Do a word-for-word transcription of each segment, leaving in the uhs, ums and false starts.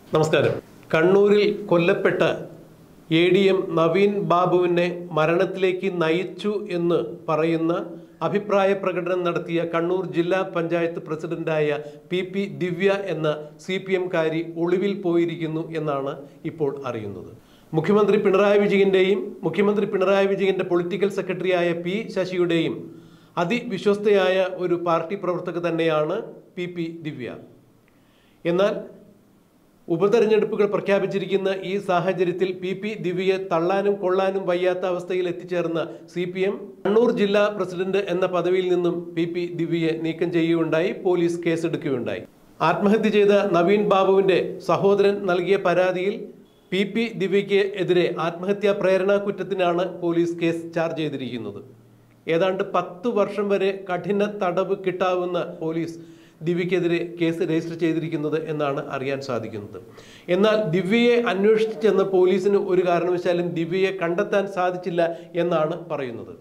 നമസ്കാരം. കണ്ണൂരിൽ കൊല്ലപ്പെട്ട എ ഡി എം നവീൻ ബാബുവിനെ മരണത്തിലേക്ക് നയിച്ചു എന്ന് പറയുന്ന അഭിപ്രായ പ്രകടനം നടത്തിയ കണ്ണൂർ ജില്ലാ പഞ്ചായത്ത് പ്രസിഡന്റായ പി പി ദിവ്യ എന്ന സി പി എംകാരി ഒളിവിൽ പോയിരിക്കുന്നു എന്നാണ് ഇപ്പോൾ അറിയുന്നത്. മുഖ്യമന്ത്രി പിണറായി വിജയന്റെയും മുഖ്യമന്ത്രി പിണറായി വിജയന്റെ പൊളിറ്റിക്കൽ സെക്രട്ടറിയായ പി ശശിയുടെയും അതിവിശ്വസ്തയായ ഒരു പാർട്ടി പ്രവർത്തക തന്നെയാണ് പി പി ദിവ്യ. എന്നാൽ ഉപതെരഞ്ഞെടുപ്പുകൾ പ്രഖ്യാപിച്ചിരിക്കുന്ന ഈ സാഹചര്യത്തിൽ പി പി ദിവ്യയെ തള്ളാനും കൊള്ളാനും വയ്യാത്ത അവസ്ഥയിൽ എത്തിച്ചേർന്ന സി പി എം കണ്ണൂർ ജില്ലാ പ്രസിഡന്റ് എന്ന പദവിയിൽ നിന്നും പി പി ദിവ്യയെ നീക്കം ചെയ്യുകയുണ്ടായി. പോലീസ് കേസെടുക്കുകയുണ്ടായി. ആത്മഹത്യ ചെയ്ത നവീൻ ബാബുവിന്റെ സഹോദരൻ നൽകിയ പരാതിയിൽ പി പി ദിവ്യയ്ക്ക് എതിരെ ആത്മഹത്യാ പ്രേരണ കുറ്റത്തിനാണ് പോലീസ് കേസ് ചാർജ് ചെയ്തിരിക്കുന്നത്. ഏതാണ്ട് പത്ത് വർഷം വരെ കഠിന തടവ് കിട്ടാവുന്ന പോലീസ് ദിവ്യക്കെതിരെ കേസ് രജിസ്റ്റർ ചെയ്തിരിക്കുന്നത് എന്നാണ് അറിയാൻ സാധിക്കുന്നത്. എന്നാൽ ദിവ്യയെ അന്വേഷിച്ച് ചെന്ന പോലീസിന് ഒരു കാരണവശാലും ദിവ്യയെ കണ്ടെത്താൻ സാധിച്ചില്ല എന്നാണ് പറയുന്നത്.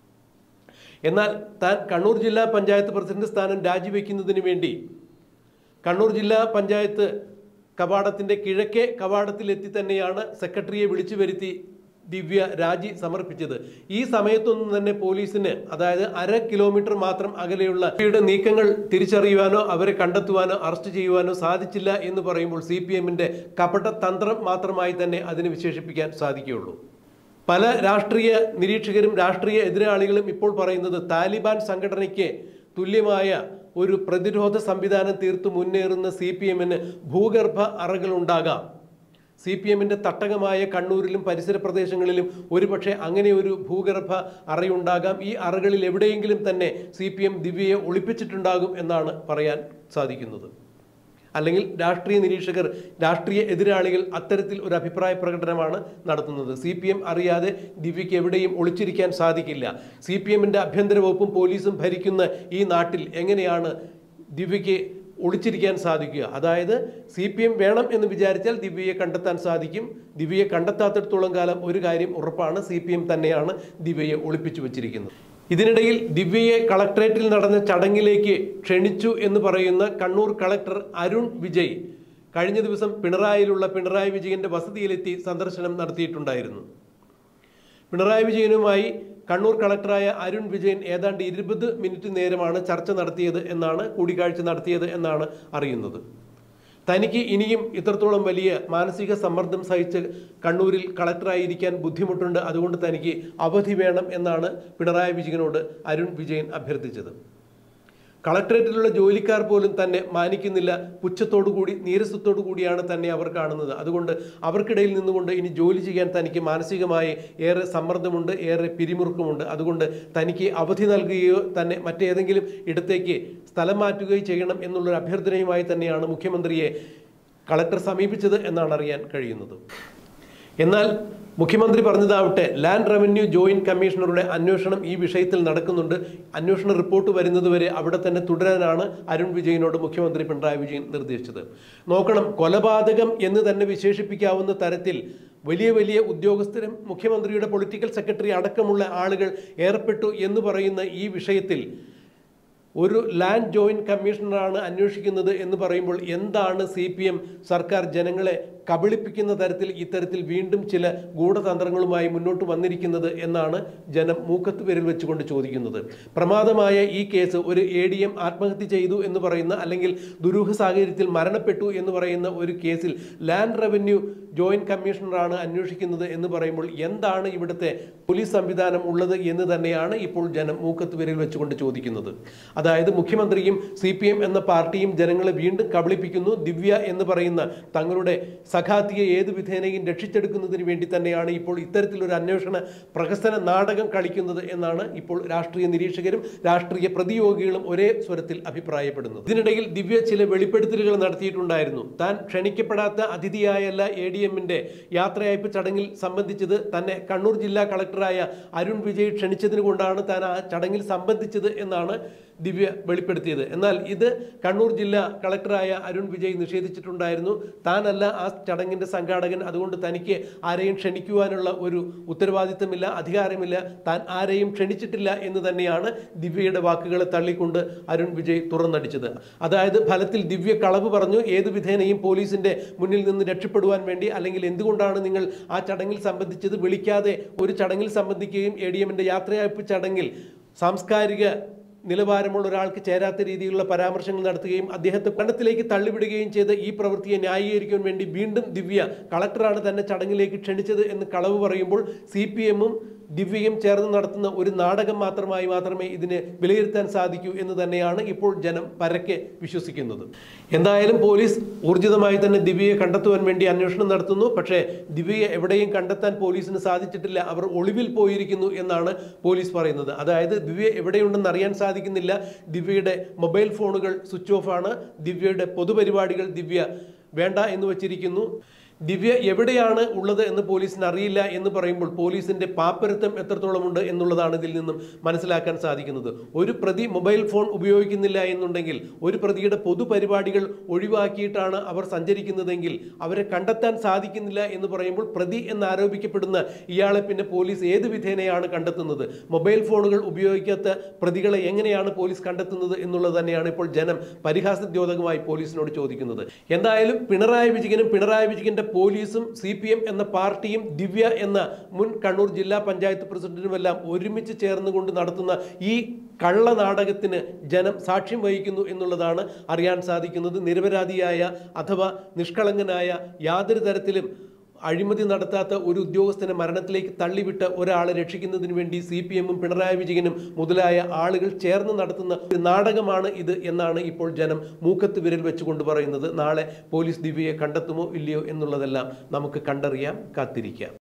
എന്നാൽ താൻ കണ്ണൂർ ജില്ലാ പഞ്ചായത്ത് പ്രസിഡന്റ് സ്ഥാനം രാജിവെക്കുന്നതിന് വേണ്ടി കണ്ണൂർ ജില്ലാ പഞ്ചായത്ത് കവാടത്തിൻ്റെ കിഴക്കേ കവാടത്തിലെത്തി തന്നെയാണ് സെക്രട്ടറിയെ വിളിച്ചു വരുത്തി ദിവ്യ രാജി സമർപ്പിച്ചത്. ഈ സമയത്തൊന്നും തന്നെ പോലീസിന്, അതായത് അര കിലോമീറ്റർ മാത്രം അകലെയുള്ള ദിവ്യയുടെ നീക്കങ്ങൾ തിരിച്ചറിയുവാനോ അവരെ കണ്ടെത്തുവാനോ അറസ്റ്റ് ചെയ്യുവാനോ സാധിച്ചില്ല എന്ന് പറയുമ്പോൾ സി പി എമ്മിൻ്റെ കപട തന്ത്രം മാത്രമായി തന്നെ അതിനെ വിശേഷിപ്പിക്കാൻ സാധിക്കുകയുള്ളൂ. പല രാഷ്ട്രീയ നിരീക്ഷകരും രാഷ്ട്രീയ എതിരാളികളും ഇപ്പോൾ പറയുന്നത് താലിബാൻ സംഘടനയ്ക്ക് തുല്യമായ ഒരു പ്രതിരോധ സംവിധാനം തീർത്തു മുന്നേറുന്ന സി പി എമ്മിന് ഭൂഗർഭ അറകളുണ്ടാകാം. സി പി എമ്മിൻ്റെ തട്ടകമായ കണ്ണൂരിലും പരിസര പ്രദേശങ്ങളിലും ഒരുപക്ഷെ അങ്ങനെ ഒരു ഭൂഗർഭ അറയുണ്ടാകാം. ഈ അറകളിൽ എവിടെയെങ്കിലും തന്നെ സി പി എം ദിവ്യയെ ഒളിപ്പിച്ചിട്ടുണ്ടാകും എന്നാണ് പറയാൻ സാധിക്കുന്നത്. അല്ലെങ്കിൽ രാഷ്ട്രീയ നിരീക്ഷകർ, രാഷ്ട്രീയ എതിരാളികൾ അത്തരത്തിൽ ഒരു അഭിപ്രായ പ്രകടനമാണ് നടത്തുന്നത്. സി പി എം അറിയാതെ ദിവ്യയ്ക്ക് എവിടെയും ഒളിച്ചിരിക്കാൻ സാധിക്കില്ല. സി പി എമ്മിൻ്റെ ആഭ്യന്തര വകുപ്പും പോലീസും ഭരിക്കുന്ന ഈ നാട്ടിൽ എങ്ങനെയാണ് ദിവ്യയ്ക്ക് ഒളിച്ചിരിക്കാൻ സാധിക്കുക? അതായത് സി പി എം വേണം എന്ന് വിചാരിച്ചാൽ ദിവ്യയെ കണ്ടെത്താൻ സാധിക്കും. ദിവ്യയെ കണ്ടെത്താത്തിടത്തോളം കാലം ഒരു കാര്യം ഉറപ്പാണ്, സി പി എം തന്നെയാണ് ദിവ്യയെ ഒളിപ്പിച്ചു വച്ചിരിക്കുന്നത്. ഇതിനിടയിൽ ദിവ്യയെ കളക്ടറേറ്റിൽ നടന്ന ചടങ്ങിലേക്ക് ക്ഷണിച്ചു എന്ന് പറയുന്ന കണ്ണൂർ കളക്ടർ അരുൺ വിജയ് കഴിഞ്ഞ ദിവസം പിണറായിലുള്ള പിണറായി വിജയന്റെ വസതിയിലെത്തി സന്ദർശനം നടത്തിയിട്ടുണ്ടായിരുന്നു. പിണറായി വിജയനുമായി കണ്ണൂർ കളക്ടറായ അരുൺ വിജയൻ ഏതാണ്ട് ഇരുപത് മിനിറ്റ് നേരമാണ് ചർച്ച നടത്തിയത് എന്നാണ് കൂടിക്കാഴ്ച നടത്തിയത് എന്നാണ് അറിയുന്നത്. തനിക്ക് ഇനിയും ഇത്രത്തോളം വലിയ മാനസിക സമ്മർദ്ദം സഹിച്ച് കണ്ണൂരിൽ കളക്ടറായിരിക്കാൻ ബുദ്ധിമുട്ടുണ്ട്, അതുകൊണ്ട് തനിക്ക് അവധി വേണം എന്നാണ് പിണറായി വിജയനോട് അരുൺ വിജയൻ അഭ്യർത്ഥിച്ചത്. കളക്ടറേറ്റിലുള്ള ജോലിക്കാർ പോലും തന്നെ മാനിക്കുന്നില്ല. പുച്ഛത്തോടുകൂടി നീരസത്തോടു കൂടിയാണ് തന്നെ അവർ കാണുന്നത്. അതുകൊണ്ട് അവർക്കിടയിൽ നിന്നുകൊണ്ട് ഇനി ജോലി ചെയ്യാൻ തനിക്ക് മാനസികമായി ഏറെ സമ്മർദ്ദമുണ്ട്, ഏറെ പിരിമുറുക്കമുണ്ട്. അതുകൊണ്ട് തനിക്ക് അവധി നൽകുകയോ തന്നെ മറ്റേതെങ്കിലും ഇടത്തേക്ക് സ്ഥലം മാറ്റുകയോ ചെയ്യണം എന്നുള്ളൊരു അഭ്യർത്ഥനയുമായി തന്നെയാണ് മുഖ്യമന്ത്രിയെ കളക്ടർ സമീപിച്ചത് എന്നാണ് അറിയാൻ കഴിയുന്നത്. എന്നാൽ മുഖ്യമന്ത്രി പറഞ്ഞതാവട്ടെ, ലാൻഡ് റവന്യൂ ജോയിന്റ് കമ്മീഷണറുടെ അന്വേഷണം ഈ വിഷയത്തിൽ നടക്കുന്നുണ്ട്. അന്വേഷണ റിപ്പോർട്ട് വരുന്നതുവരെ അവിടെ തന്നെ തുടരാനാണ് അരുൺ വിജയനോട് മുഖ്യമന്ത്രി പിണറായി വിജയൻ നിർദ്ദേശിച്ചത്. നോക്കണം, കൊലപാതകം എന്ന് തന്നെ വിശേഷിപ്പിക്കാവുന്ന തരത്തിൽ വലിയ വലിയ ഉദ്യോഗസ്ഥരും മുഖ്യമന്ത്രിയുടെ പൊളിറ്റിക്കൽ സെക്രട്ടറി അടക്കമുള്ള ആളുകൾ ഏർപ്പെട്ടു എന്ന് പറയുന്ന ഈ വിഷയത്തിൽ ഒരു ലാൻഡ് ജോയിന്റ് കമ്മീഷണറാണ് അന്വേഷിക്കുന്നത് എന്ന് പറയുമ്പോൾ എന്താണ് സി പി എം സർക്കാർ ജനങ്ങളെ കബളിപ്പിക്കുന്ന തരത്തിൽ ഇത്തരത്തിൽ വീണ്ടും ചില ഗൂഢതന്ത്രങ്ങളുമായി മുന്നോട്ട് വന്നിരിക്കുന്നത് എന്നാണ് ജനം മൂക്കത്ത് വിരൽ വെച്ചുകൊണ്ട് ചോദിക്കുന്നത്. പ്രമാദമായ ഈ കേസ് ഒരു എ ഡി എം ആത്മഹത്യ ചെയ്തു എന്ന് പറയുന്ന, അല്ലെങ്കിൽ ദുരൂഹ സാഹചര്യത്തിൽ മരണപ്പെട്ടു എന്ന് പറയുന്ന ഒരു കേസിൽ ലാൻഡ് റവന്യൂ ജോയിന്റ് കമ്മീഷണറാണ് അന്വേഷിക്കുന്നത് എന്ന് പറയുമ്പോൾ എന്താണ് ഇവിടുത്തെ പോലീസ് സംവിധാനം ഉള്ളത് എന്ന് തന്നെയാണ് ഇപ്പോൾ ജനം മൂക്കത്ത് വിരൽ വെച്ചുകൊണ്ട് ചോദിക്കുന്നത്. അതായത് മുഖ്യമന്ത്രിയും സി പി എം എന്ന പാർട്ടിയും ജനങ്ങളെ വീണ്ടും കബളിപ്പിക്കുന്നു. ദിവ്യ എന്ന് പറയുന്ന തങ്ങളുടെ സഖാത്തിയെ ഏത് വിധേനയും രക്ഷിച്ചെടുക്കുന്നതിന് വേണ്ടി തന്നെയാണ് ഇപ്പോൾ ഇത്തരത്തിലൊരു അന്വേഷണ പ്രഹസന നാടകം കളിക്കുന്നത് എന്നാണ് ഇപ്പോൾ രാഷ്ട്രീയ നിരീക്ഷകരും രാഷ്ട്രീയ പ്രതിയോഗികളും ഒരേ സ്വരത്തിൽ അഭിപ്രായപ്പെടുന്നത്. ഇതിനിടയിൽ ദിവ്യ ചില വെളിപ്പെടുത്തലുകൾ നടത്തിയിട്ടുണ്ടായിരുന്നു. താൻ ക്ഷണിക്കപ്പെടാത്ത അതിഥിയായല്ല എ ഡി എമ്മിന്റെ യാത്രയയപ്പ് ചടങ്ങിൽ സംബന്ധിച്ചത്, തന്നെ കണ്ണൂർ ജില്ലാ കളക്ടറായ അരുൺ വിജയ് ക്ഷണിച്ചതിന് കൊണ്ടാണ് താൻ ആ ചടങ്ങിൽ സംബന്ധിച്ചത് എന്നാണ് ദിവ്യ വെളിപ്പെടുത്തിയത്. എന്നാൽ ഇത് കണ്ണൂർ ജില്ലാ കളക്ടറായ അരുൺ വിജയ് നിഷേധിച്ചിട്ടുണ്ടായിരുന്നു. താനല്ല ആ ചടങ്ങിന്റെ സംഘാടകൻ, അതുകൊണ്ട് തനിക്ക് ആരെയും ക്ഷണിക്കുവാനുള്ള ഒരു ഉത്തരവാദിത്തമില്ല, അധികാരമില്ല, താൻ ആരെയും ക്ഷണിച്ചിട്ടില്ല എന്ന് തന്നെയാണ് ദിവ്യയുടെ വാക്കുകളെ തള്ളിക്കൊണ്ട് അരുൺ വിജയ് തുറന്നടിച്ചത്. അതായത് ഫലത്തിൽ ദിവ്യ കളവ് പറഞ്ഞു, ഏതു വിധേനയും പോലീസിന്റെ മുന്നിൽ നിന്ന് രക്ഷപ്പെടുവാൻ വേണ്ടി, അല്ലെങ്കിൽ എന്തുകൊണ്ടാണ് നിങ്ങൾ ആ ചടങ്ങിൽ സംബന്ധിച്ചത്, വിളിക്കാതെ ഒരു ചടങ്ങിൽ സംബന്ധിക്കുകയും എ ഡി എമ്മിന്റെ യാത്രയയപ്പ് ചടങ്ങിൽ സാംസ്കാരിക നിലവാരമുള്ള ഒരാൾക്ക് ചേരാത്ത രീതിയിലുള്ള പരാമർശങ്ങൾ നടത്തുകയും അദ്ദേഹത്തെ കണ്ടത്തിലേക്ക് തള്ളിവിടുകയും ചെയ്ത് ഈ പ്രവൃത്തിയെ ന്യായീകരിക്കാൻ വേണ്ടി വീണ്ടും ദിവ്യ കളക്ടറാണ് തന്നെ ചടങ്ങിലേക്ക് ക്ഷണിച്ചത് എന്ന് കളവ് പറയുമ്പോൾ സി പി എമ്മും ദിവ്യയും ചേർന്ന് നടത്തുന്ന ഒരു നാടകം മാത്രമായി മാത്രമേ ഇതിനെ വിലയിരുത്താൻ സാധിക്കൂ എന്ന് തന്നെയാണ് ഇപ്പോൾ ജനം പരക്കെ വിശ്വസിക്കുന്നത്. എന്തായാലും പോലീസ് ഊർജിതമായി തന്നെ ദിവ്യയെ കണ്ടെത്തുവാൻ വേണ്ടി അന്വേഷണം നടത്തുന്നു. പക്ഷേ ദിവ്യയെ എവിടെയും കണ്ടെത്താൻ പോലീസിന് സാധിച്ചിട്ടില്ല, അവർ ഒളിവിൽ പോയിരിക്കുന്നു എന്നാണ് പോലീസ് പറയുന്നത്. അതായത് ദിവ്യ എവിടെയുണ്ടെന്ന് അറിയാൻ സാധിക്കുന്നില്ല. ദിവ്യയുടെ മൊബൈൽ ഫോണുകൾ സ്വിച്ച് ഓഫ് ആണ്, ദിവ്യയുടെ പൊതുപരിപാടികൾ ദിവ്യ വേണ്ട എന്ന് വച്ചിരിക്കുന്നു. ദിവ്യ എവിടെയാണ് ഉള്ളത് എന്ന് പോലീസിന് അറിയില്ല എന്ന് പറയുമ്പോൾ പോലീസിന്റെ പാപ്പരത്വം എത്രത്തോളമുണ്ട് എന്നുള്ളതാണ് ഇതിൽ നിന്നും മനസ്സിലാക്കാൻ സാധിക്കുന്നത്. ഒരു പ്രതി മൊബൈൽ ഫോൺ ഉപയോഗിക്കുന്നില്ല എന്നുണ്ടെങ്കിൽ, ഒരു പ്രതിയുടെ പൊതുപരിപാടികൾ ഒഴിവാക്കിയിട്ടാണ് അവർ സഞ്ചരിക്കുന്നതെങ്കിൽ അവരെ കണ്ടെത്താൻ സാധിക്കുന്നില്ല എന്ന് പറയുമ്പോൾ പ്രതി എന്നാരോപിക്കപ്പെടുന്ന ഇയാളെ പിന്നെ പോലീസ് ഏത് വിധേനയാണ് കണ്ടെത്തുന്നത്? മൊബൈൽ ഫോണുകൾ ഉപയോഗിക്കാത്ത പ്രതികളെ എങ്ങനെയാണ് പോലീസ് കണ്ടെത്തുന്നത് എന്നുള്ളത് തന്നെയാണ് ഇപ്പോൾ ജനം പരിഹാസദ്യോതകമായി പോലീസിനോട് ചോദിക്കുന്നത്. എന്തായാലും പിണറായി വിജയനും പിണറായി വിജയന്റെ പോലീസും സി പി എം എന്ന പാർട്ടിയും ദിവ്യ എന്ന മുൻ കണ്ണൂർ ജില്ലാ പഞ്ചായത്ത് പ്രസിഡന്റുമെല്ലാം ഒരുമിച്ച് ചേർന്നുകൊണ്ട് നടത്തുന്ന ഈ കള്ള നാടകത്തിന് ജനം സാക്ഷ്യം വഹിക്കുന്നു എന്നുള്ളതാണ് അറിയാൻ സാധിക്കുന്നത്. നിരപരാധിയായ അഥവാ നിഷ്കളങ്കനായ, യാതൊരു തരത്തിലും അഴിമതി നടത്താത്ത ഒരു ഉദ്യോഗസ്ഥനെ മരണത്തിലേക്ക് തള്ളിവിട്ട ഒരാളെ രക്ഷിക്കുന്നതിന് വേണ്ടി സി പി എമ്മും പിണറായി വിജയനും മുതലായ ആളുകൾ ചേർന്ന് നടത്തുന്ന ഒരു നാടകമാണ് ഇത് എന്നാണ് ഇപ്പോൾ ജനം മൂക്കത്ത് വിരൽ വെച്ചുകൊണ്ട് പറയുന്നത്. നാളെ പോലീസ് ദിവ്യയെ കണ്ടെത്തുമോ ഇല്ലയോ എന്നുള്ളതെല്ലാം നമുക്ക് കണ്ടറിയാം, കാത്തിരിക്കാം.